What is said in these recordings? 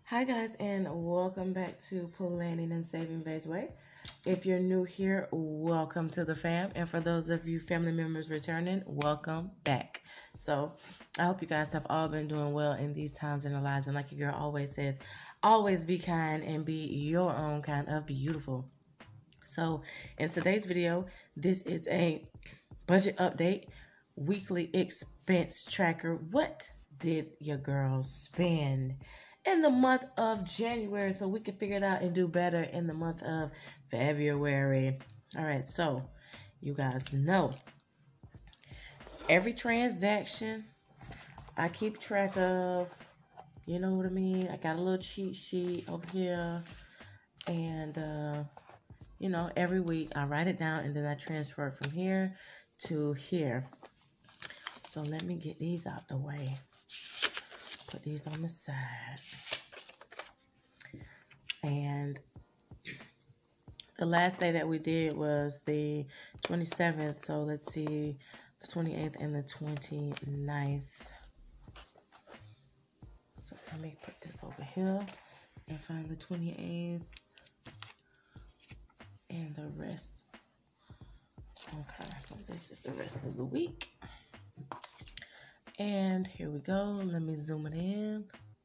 Hi guys, and welcome back to Planning and Saving Bay's Way. If you're new here, welcome to the fam, and for those of you family members returning, welcome back. So I hope you guys have all been doing well in these times in your lives, and like your girl always says, always be kind and be your own kind of beautiful. So in today's video, this is a budget update, weekly expense tracker. What did your girl spend in the month of January so we can figure it out and do better in the month of February? All right, so you guys know every transaction I keep track of. You know what I mean? I got a little cheat sheet over here, and every week I write it down and then I transfer it from here to here. So let me get these out the way. Put these on the side. And the last day that we did was the 27th. So let's see, the 28th and the 29th. So let me put this over here and find the 28th and the rest. Okay, so this is the rest of the week. And here we go. Let me zoom it in.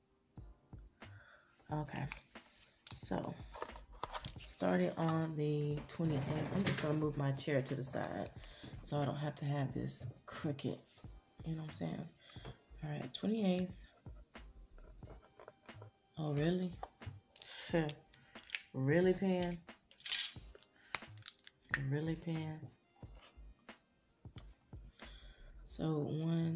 Okay, so starting on the 28th, I'm just gonna move my chair to the side so I don't have to have this crooked, you know what I'm saying? All right, 28th. Oh, really? Really, Pan? Really, Pan? So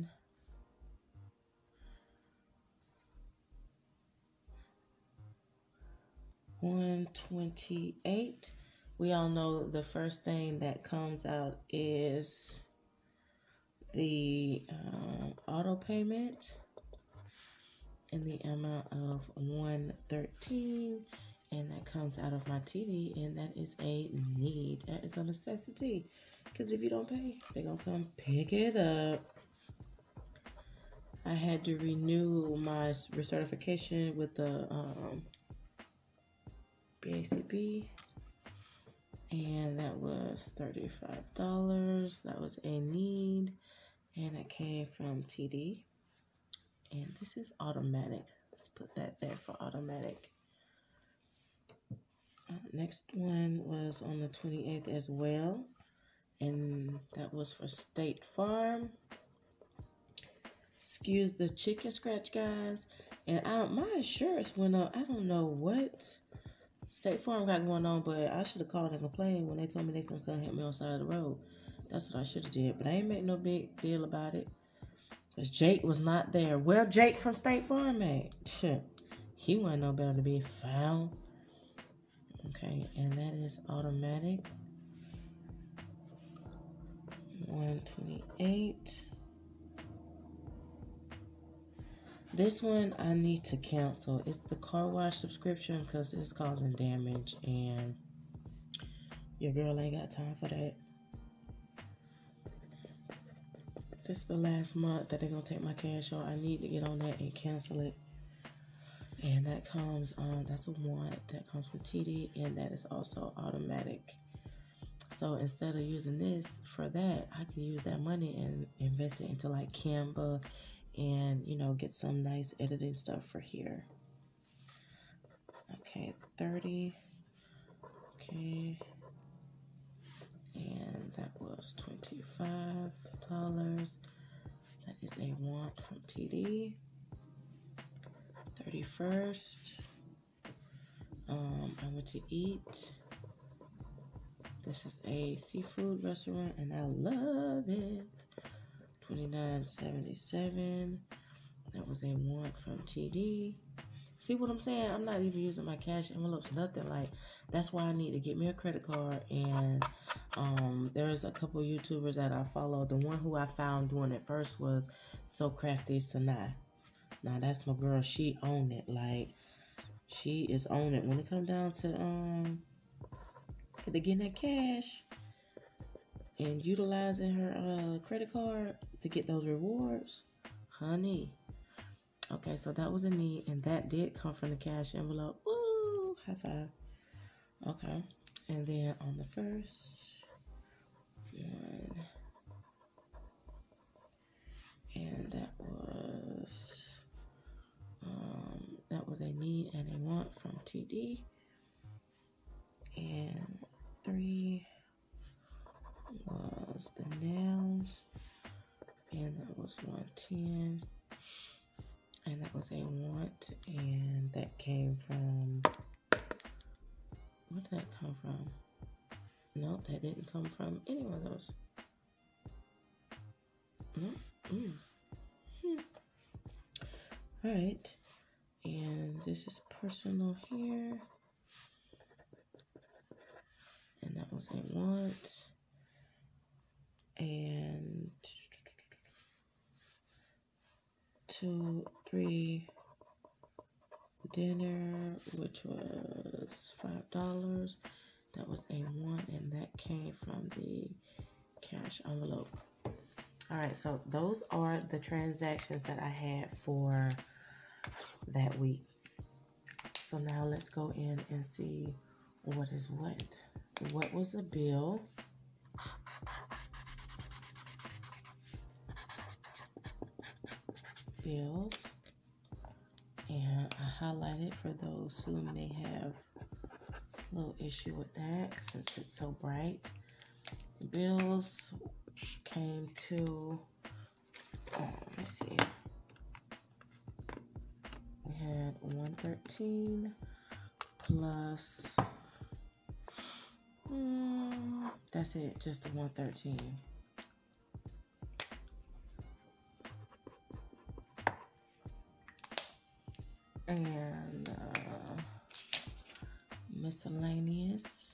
128. We all know the first thing that comes out is the auto payment in the amount of 113, and that comes out of my TD, and that is a need. That is a necessity, because if you don't pay, they're gonna come pick it up. I had to renew my recertification with the BACB, and that was $35. That was a need, and it came from TD. And this is automatic. Let's put that there for automatic. Next one was on the 28th as well, and that was for State Farm. Excuse the chicken scratch, guys. And my insurance went up. I don't know what State Farm got going on, but I should have called and complained when they told me they couldn't come hit me on the side of the road. That's what I should have did, but I ain't make no big deal about it. Because Jake was not there. Where Jake from State Farm at? He wasn't no better to be found. Okay, and that is automatic. 128. This one I need to cancel. It's the car wash subscription because it's causing damage, and your girl ain't got time for that. This is the last month that they're going to take my cash out. I need to get on that and cancel it. And that comes, that's a want. That comes from TD, and that is also automatic. So instead of using this for that, I can use that money and invest it into like Canva and, get some nice editing stuff for here. Okay, 30. Okay. And that was $25. That is a want from TD. 31st. I went to eat. This is a seafood restaurant, and I love it. $29.77. That was a want from TD. See what I'm saying? I'm not even using my cash envelopes, nothing. Like, that's why I need to get me a credit card. And there's a couple YouTubers that I follow. The one who I found doing it first was So Crafty Sanaa. Now, that's my girl. She owned it. Like, she is on it. When it comes down to getting that cash and utilizing her credit card to get those rewards, honey, Okay, so that was a need, and that did come from the cash envelope. Woo! High five. Okay, and then on the first one, and that was a need and a want from TD, and 3 was the nails, and that was 110, and that was a want, and that came from, where did that come from? No, that didn't come from any of those. All right, and this is personal here, and that was a want, and 2, 3 dinner, which was $5. That was a want, and that came from the cash envelope. All right, so those are the transactions that I had for that week. So now let's go in and see what is what. What was a bill? Bills. And I highlighted for those who may have a little issue with that since it's so bright. Bills came to, let me see. We had 113 plus, that's it, just the 113. And miscellaneous.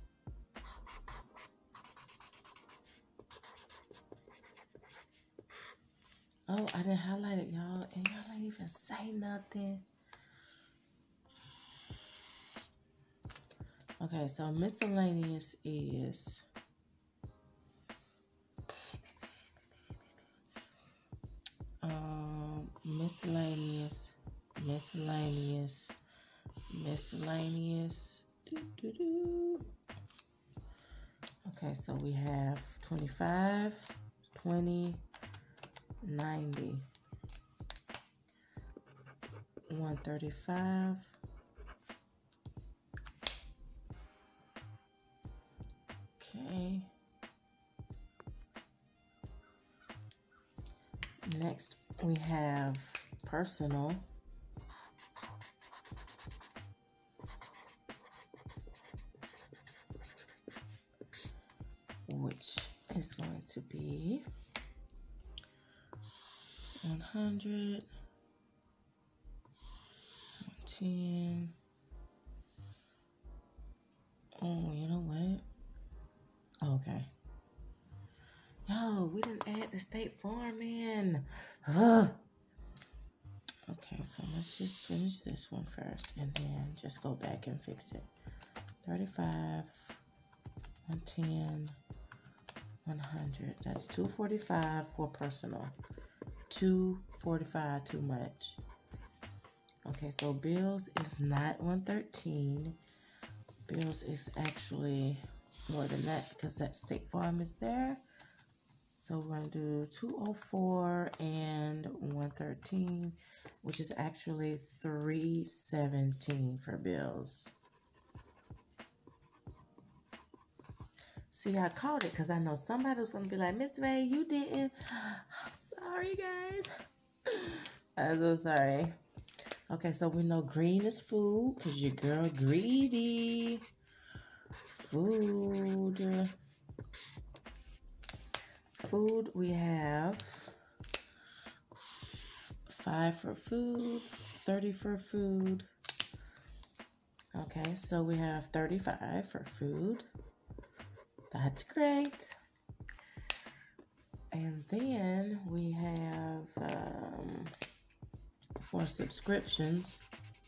Oh, I didn't highlight it, y'all, and y'all didn't even say nothing. Okay, so miscellaneous is miscellaneous. Okay, so we have 25, 20, 90, 135, okay. Next, we have personal. Which is going to be 100, 110. Oh, you know what? Okay. Yo, we didn't add the State Farm in. Ugh. Okay, so let's just finish this one first and then just go back and fix it. 35, 110, 100. That's 245 for personal. 245 too much. Okay, so bills is not 113. Bills is actually more than that because that State Farm is there. So we're going to do 204 and 113, which is actually 317 for bills. See, I caught it because I know somebody was going to be like, Miss Ray, you didn't. I'm sorry, guys. I'm so sorry. Okay, so we know green is food because your girl greedy. Food. Food, we have 5 for food, 30 for food. Okay, so we have 35 for food. That's great. And then we have for subscriptions.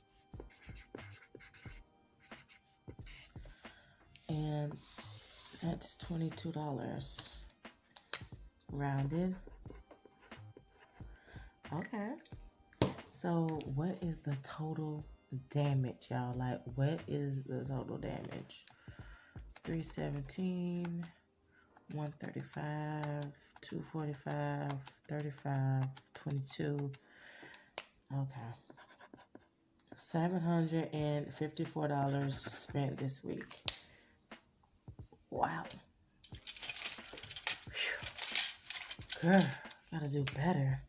And that's $22. Rounded. Okay. So what is the total damage, y'all? Like, what is the total damage? 317, 135, 245, 35, 22. Okay. $754 spent this week. Wow. Whew. Girl, gotta do better.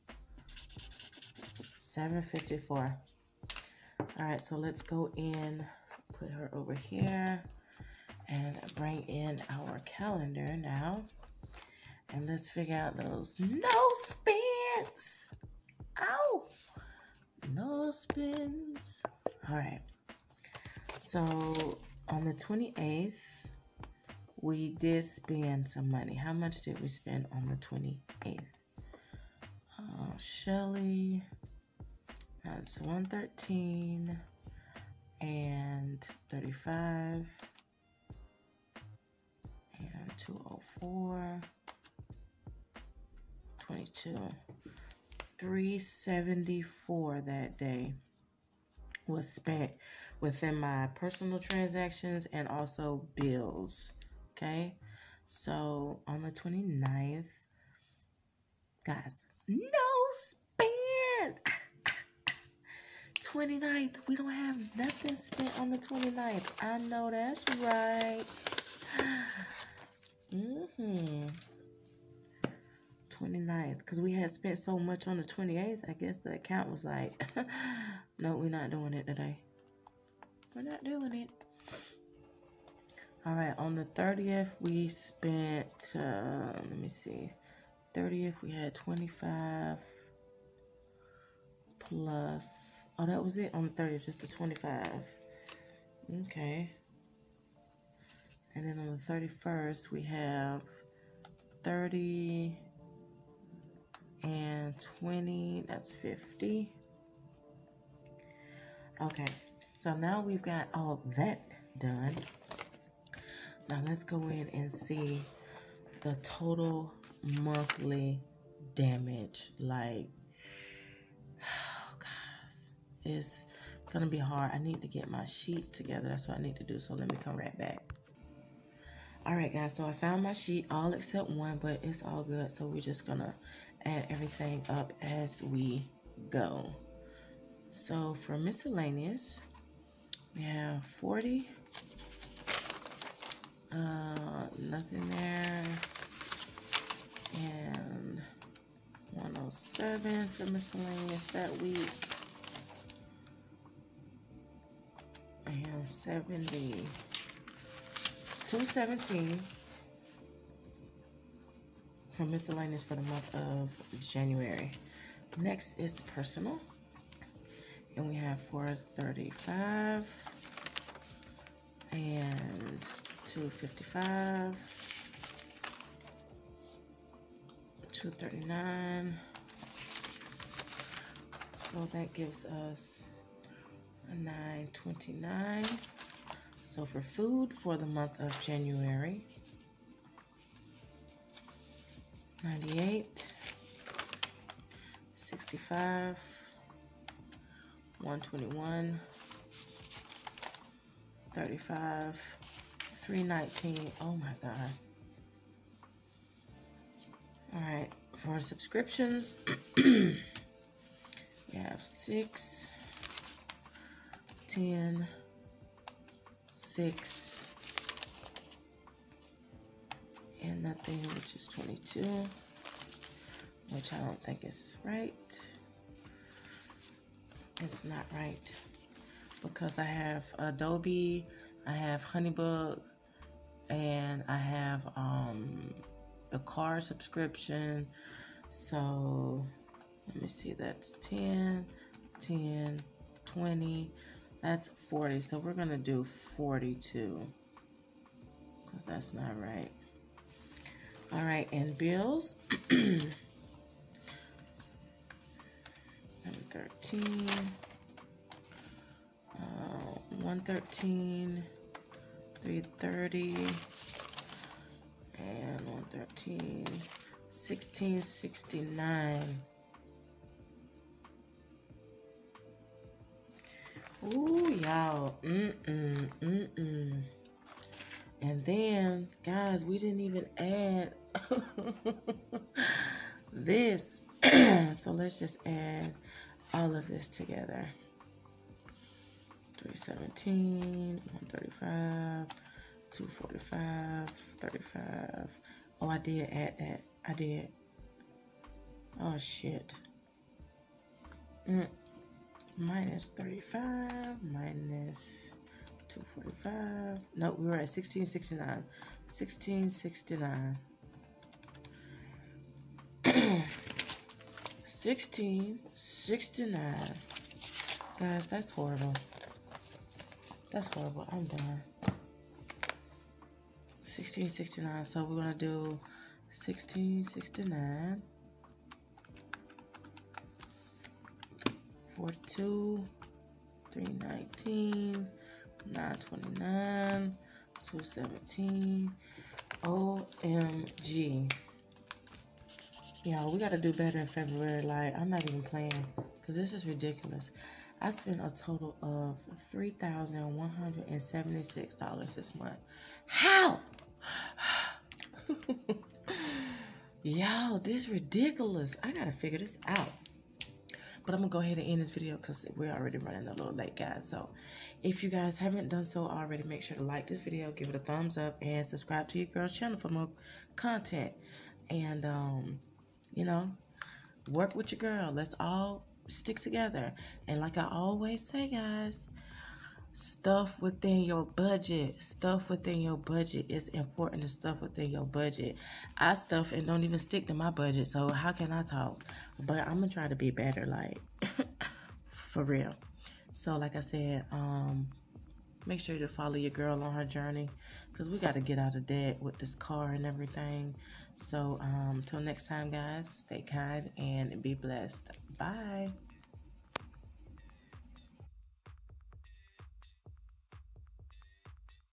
754. All right, so let's go in, put her over here, and bring in our calendar now. And let's figure out those no spins. Ow! No spins. All right. So on the 28th, we did spend some money. How much did we spend on the 28th? Shelly, that's 113 and 35 and 204, 22. 374 that day was spent within my personal transactions and also bills. Okay, so on the 29th, guys, no spend. 29th, we don't have nothing spent on the 29th. I know that's right. 29th, because we had spent so much on the 28th. I guess the account was like, no, we're not doing it today. We're not doing it. All right, on the 30th, we spent, let me see, 30th, we had 25 plus, oh, that was it on the 30th, just the 25. Okay. And then on the 31st, we have 30 and 20, that's 50. Okay, so now we've got all that done. Now let's go in and see the total monthly damage. Like, oh gosh, it's gonna be hard. I need to get my sheets together. That's what I need to do. So let me come right back. All right, guys, so I found my sheet, all except one, but it's all good. So we're just gonna add everything up as we go. So for miscellaneous, we have 40. Nothing there. And 107 for miscellaneous that week. And 217 for miscellaneous for the month of January. Next is personal. And we have 435 and 255, 239. So that gives us a 929. So for food for the month of January, 98, 65, 121, 35, 319. Oh my God. All right, for subscriptions, we have 6, 10, 6, and nothing, which is 22, which I don't think is right. It's not right because I have Adobe, I have Honeybook, and I have the car subscription. So let me see, that's 10, 10, 20, that's 40. So we're gonna do 42 because that's not right. All right, and bills. 13, 113, 330, and 113, 1669. Ooh, y'all. And then, guys, we didn't even add this. So let's just add all of this together. 317, 135, 245, 35. Oh, I did add that. I did. Oh, shit. Minus 35, minus 245. Nope, we were at 1669. 1669. 1669. Guys, that's horrible. That's horrible. I'm done. 1669. So we're gonna do 1669. 42, 319, 929, 217. OMG. Y'all, we gotta do better in February. Like, I'm not even playing, because this is ridiculous. I spent a total of $3,176 this month. How? Y'all, this is ridiculous. I gotta figure this out. But I'm gonna go ahead and end this video because we're already running a little late, guys. So if you guys haven't done so already, make sure to like this video, give it a thumbs up, and subscribe to your girl's channel for more content. And you know, work with your girl. Let's all stick together. And like I always say, guys, stuff within your budget. Stuff within your budget. It's important to stuff within your budget. I stuff and don't even stick to my budget, so how can I talk? But I'm gonna try to be better, like for real. So like I said, make sure to follow your girl on her journey, because we got to get out of debt with this car and everything. So till next time, guys, stay kind and be blessed. Bye.